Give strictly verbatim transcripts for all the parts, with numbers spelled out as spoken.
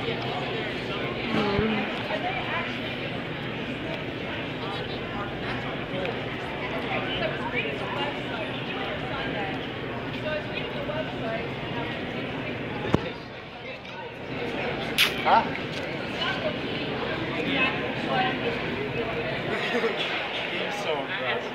Huh? He's so impressed.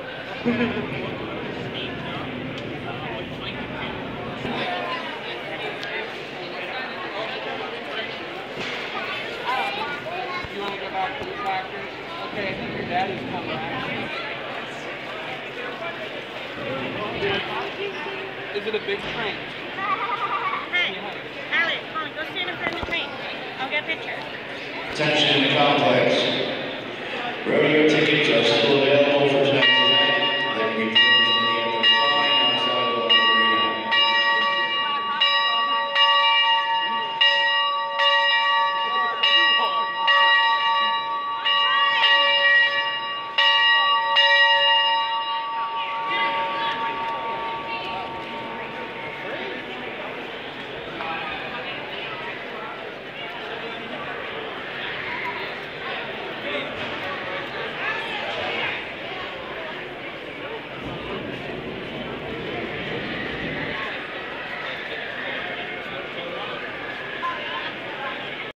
You want to go back to the tractors? Okay, I think your daddy's coming back. Is it a big train? Hey, Alec, come on, go stand in front of the train. I'll get a picture. Attention complex. Rodeo tickets are still